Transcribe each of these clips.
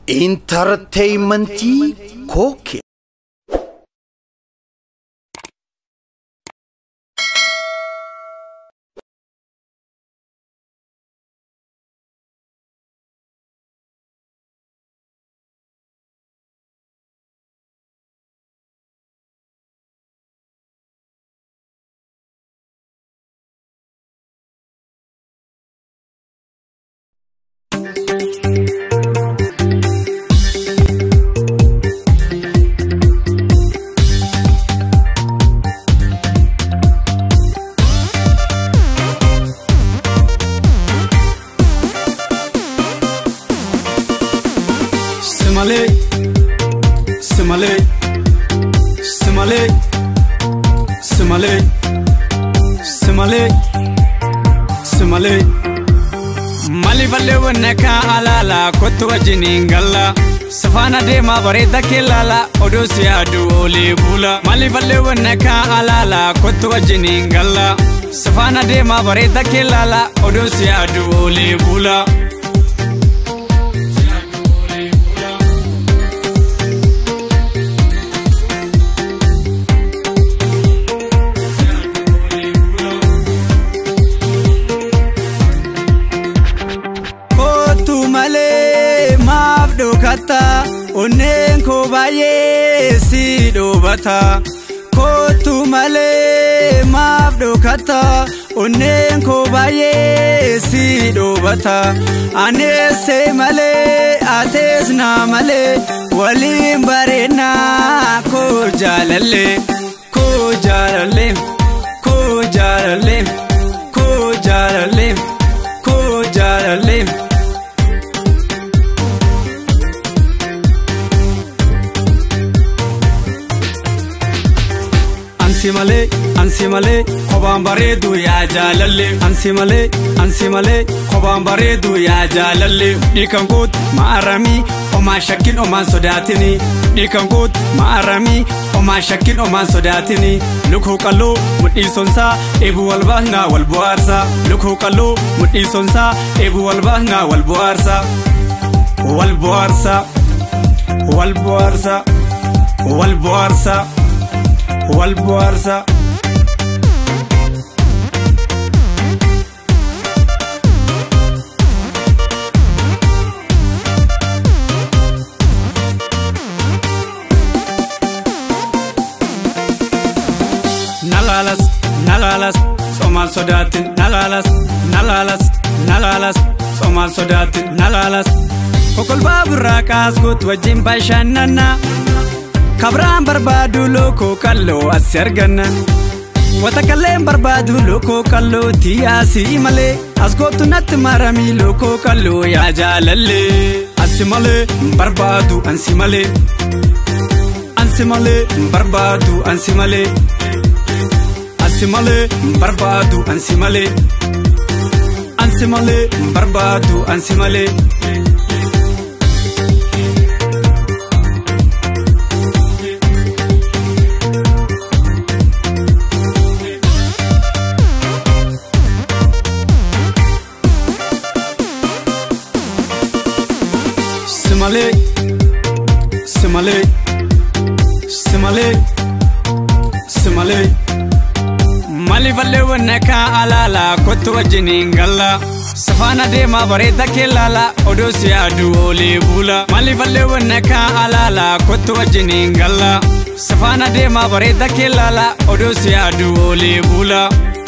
Entertainment Koke. Simale Mali valle wannaka alala kotu wajiningalla Safana de ma bareda kelala odosi adu ole bula Mali valle wannaka alala kotu wajiningalla Safana de ma bareda kelala odosi adu ole bula Onen ko baye si do bata kotu male mabdo kata onen ko baye si do bata ane se male ates na male walim barena ko jalale ko jalale ko jalale ko jalale ko jalale Ansimale, koban baredu ya jalalle. Ansimale, koban baredu ya jalalle. Dikan gut ma'arami, oma shakin oma sodatini. Dikan gut ma'arami, oma shakin oma sodatini. Luko kallo mudi sonsa, ebu walbahna walbuarsa. Luko kallo mudi sonsa, ebu walbahna walbuarsa. Walbuarsa, walbuarsa, walbuarsa. Walbuarsa Nalalas Somal sodatin Nalalas Somal sodatin Nalalas Kokol babu rakas gut wajim bashanana Kabran barbadu loko kallo asargana Watakalem barbadu loko kallo tiasi male Askotu nat marami loko kallo ya jalalle Ansimale barbadu ansimale Ansimale barbadu ansimale Ansimale barbadu ansimale Ansimale barbadu ansimale Simale Mali valle wannaka alala kotu wajiningalla Safana de ma bareda kelala odosi adu ole bula Mali valle wannaka alala kotu wajiningalla Safana de ma bareda kelala odosi adu ole bula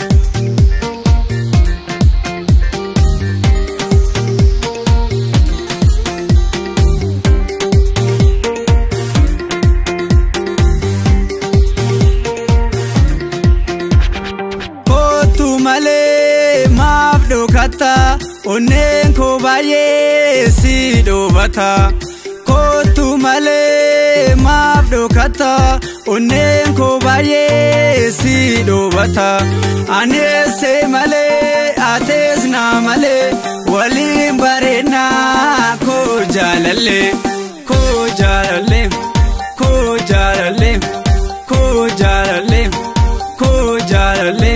Onen ko baye si do bata kotu male mabdo kata onen ko baye si do bata ane se male ates na male walim barena ko jalale ko jalale ko jalale ko jalale ko jalale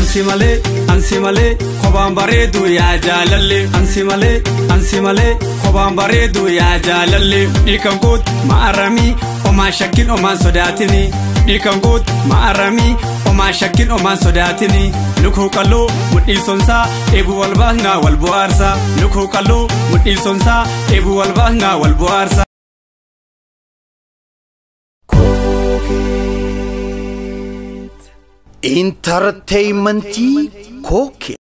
ansi malee kophaan bareedu yaa jaalalle ansi malee kophaan bareedu yaa jaalalle dhiikan koot maaramii omaa shakkin omaan sodaatini dhiikan koot maaramii omaa shakkin omaan sodaatini lukuu qalloo mudhii sonsaa eebuu wal baasnaa wal bu'aarsa lukuu qalloo mudhii sonsaa eebuu wal baasnaa wal bu'aarsa. Entertainment Koke.